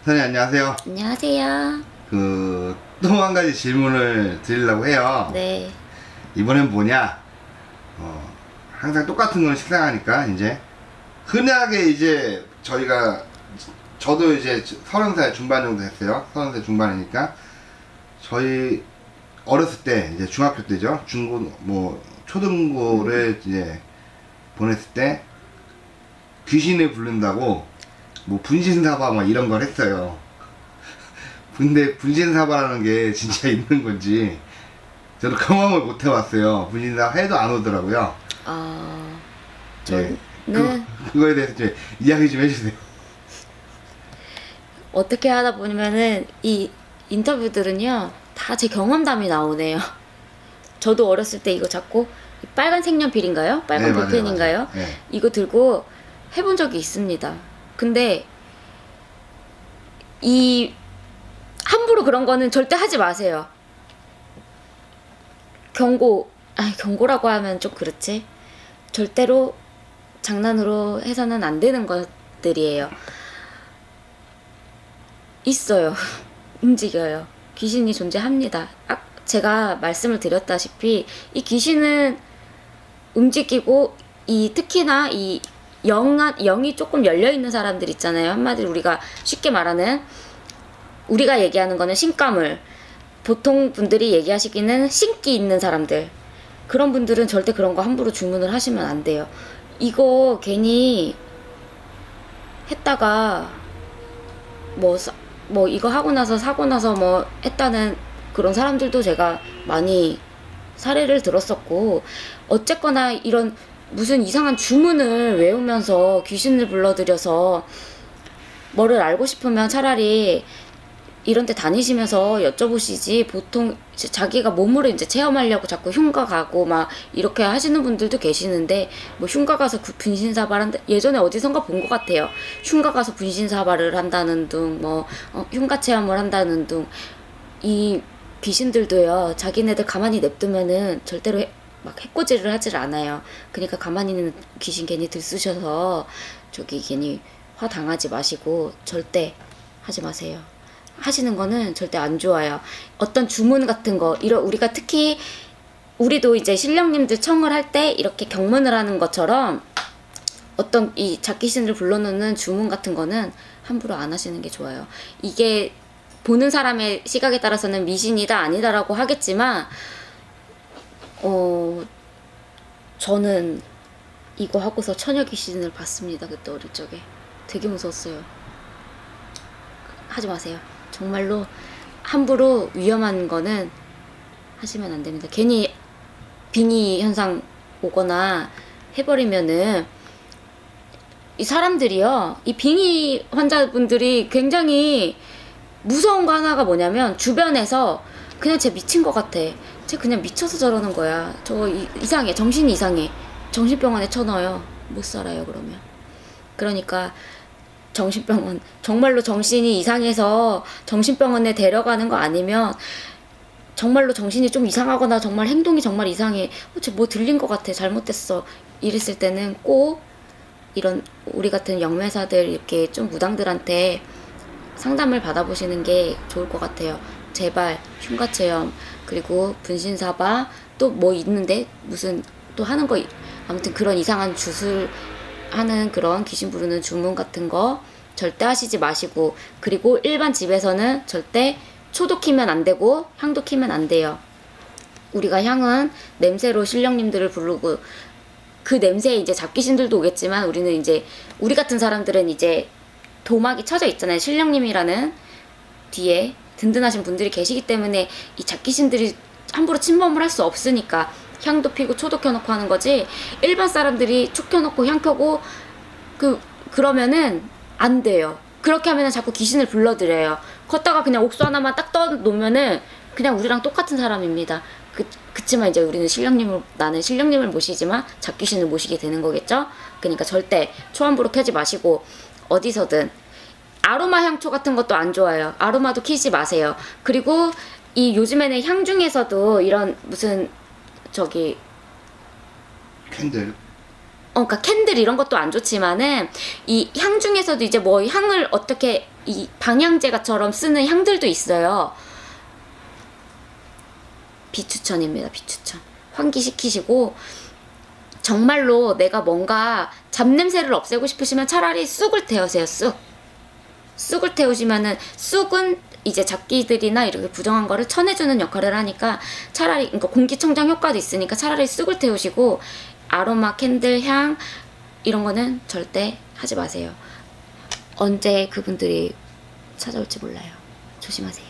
선생님 안녕하세요. 안녕하세요. 또 한 가지 질문을 드리려고 해요. 네. 이번엔 뭐냐? 항상 똑같은 걸 식상하니까 이제 흔하게 이제 저도 이제 30살 중반 정도 됐어요. 30살 중반이니까 저희 어렸을 때 이제 중학교 때죠. 중고 초등고를 이제 보냈을 때 귀신을 부른다고 뭐 분신사바 막 이런 걸 했어요. 근데 분신사바라는 게 진짜 있는 건지 저도 경험을 못 해봤어요. 분신사바 해도 안 오더라고요. 네. 그거에 대해서 좀 이야기 좀 해주세요. 어떻게 하다 보면은 이 인터뷰들은요 다 제 경험담이 나오네요. 저도 어렸을 때 이거 잡고 빨간 색연필인가요? 빨간 네, 볼펜인가요? 맞아요. 네. 이거 들고 해본 적이 있습니다. 근데 이 함부로 그런 거는 절대 하지 마세요. 경고라고 하면 좀 그렇지. 절대로 장난으로 해서는 안 되는 것들이에요. 있어요. 움직여요. 귀신이 존재합니다. 제가 말씀을 드렸다시피 이 귀신은 움직이고 특히나 이 영이 조금 열려있는 사람들 있잖아요. 한마디로 우리가 쉽게 말하는, 우리가 얘기하는 거는 신가물, 보통 분들이 얘기하시기는 신기 있는 사람들, 그런 분들은 절대 그런 거 함부로 주문을 하시면 안 돼요. 이거 괜히 했다가 뭐 이거 하고 나서 사고 나서 뭐 했다는 그런 사람들도 제가 많이 사례를 들었었고, 어쨌거나 이런 무슨 이상한 주문을 외우면서 귀신을 불러들여서 뭐를 알고 싶으면 차라리 이런 데 다니시면서 여쭤보시지, 보통 자기가 몸으로 이제 체험하려고 자꾸 흉가 가고 막 이렇게 하시는 분들도 계시는데, 뭐 흉가 가서 분신사발 한다, 예전에 어디선가 본 것 같아요. 흉가 가서 분신사발을 한다는 둥, 흉가 체험을 한다는 둥. 이 귀신들도요, 자기네들 가만히 냅두면은 절대로 막 해코지를 하질 않아요. 그러니까 가만히 있는 귀신 괜히 들쑤셔서 괜히 화 당하지 마시고 절대 하지 마세요. 하시는 거는 절대 안 좋아요. 어떤 주문 같은 거, 우리가 특히 우리도 이제 신령님들 청을 할 때 이렇게 경문을 하는 것처럼 어떤 이 잡귀신을 불러놓는 주문 같은 거는 함부로 안 하시는 게 좋아요. 이게 보는 사람의 시각에 따라서는 미신이다 아니다라고 하겠지만, 저는 이거 하고서 처녀 귀신을 봤습니다. 그때 어릴 적에 되게 무서웠어요. 하지 마세요. 정말로 함부로 위험한 거는 하시면 안 됩니다. 괜히 빙의 현상 오거나 해버리면은 이 사람들이요, 이 빙의 환자분들이 굉장히 무서운 거 하나가 뭐냐면, 주변에서 그냥 쟤 미친 것 같아, 쟤 그냥 미쳐서 저러는 거야, 저 이상해, 정신이 이상해, 정신병원에 쳐넣어요. 못 살아요 그러면. 그러니까 정신병원, 정말로 정신이 이상해서 정신병원에 데려가는 거 아니면, 정말로 정신이 좀 이상하거나 정말 행동이 정말 이상해, 쟤 뭐 들린 것 같아, 잘못됐어, 이랬을 때는 꼭 이런 우리 같은 영매사들, 이렇게 좀 무당들한테 상담을 받아보시는 게 좋을 것 같아요. 제발 흉가체험, 그리고 분신사바, 또 뭐 있는데 무슨 또 하는 거, 아무튼 그런 이상한 주술 하는 그런 귀신 부르는 주문 같은 거 절대 하시지 마시고, 그리고 일반 집에서는 절대 초도 키면 안 되고 향도 키면 안 돼요. 우리가 향은 냄새로 신령님들을 부르고, 그 냄새에 이제 잡귀신들도 오겠지만, 우리는 이제 우리 같은 사람들은 이제 도막이 쳐져 있잖아요. 신령님이라는 뒤에 든든하신 분들이 계시기 때문에 이 잡귀신들이 함부로 침범을 할 수 없으니까 향도 피고 초도 켜놓고 하는 거지, 일반 사람들이 촉 켜놓고 향 켜고 그러면은 안 돼요. 그렇게 하면은 자꾸 귀신을 불러들여요. 걷다가 그냥 옥수 하나만 딱 떠놓으면은 그냥 우리랑 똑같은 사람입니다. 그치만 이제 우리는 나는 신령님을 모시지만 잡귀신을 모시게 되는 거겠죠. 그러니까 절대 초 함부로 켜지 마시고, 어디서든 아로마 향초 같은 것도 안 좋아요. 아로마도 키지 마세요. 그리고 이 요즘에는 향 중에서도 이런 무슨 캔들, 그러니까 캔들 이런 것도 안 좋지만은, 이 향 중에서도 이제 뭐 향을 어떻게 이 방향제가처럼 쓰는 향들도 있어요. 비추천입니다. 비추천. 환기시키시고 정말로 내가 뭔가 잡냄새를 없애고 싶으시면 차라리 쑥을 태우세요. 쑥을 태우시면은 쑥은 이제 잡기들이나 이렇게 부정한 거를 쳐내주는 역할을 하니까 차라리 그러니까 공기청정 효과도 있으니까 차라리 쑥을 태우시고 아로마 캔들 향 이런 거는 절대 하지 마세요. 언제 그분들이 찾아올지 몰라요. 조심하세요.